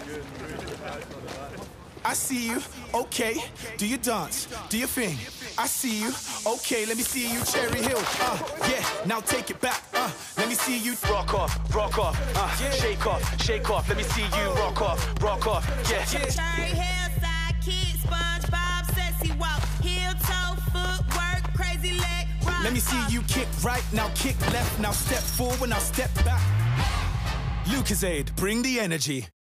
I see you, okay, do your dance, do your thing. I see you, okay, let me see you, Cherry Hill, yeah, now take it back, let me see you rock off, shake off, let me see you rock off, yeah. Cherry Hill, sidekick, SpongeBob, sexy walk, heel toe, footwork, crazy leg, rock. Let me see you kick right, now kick left, now step forward, now step back. Lucozade, bring the energy.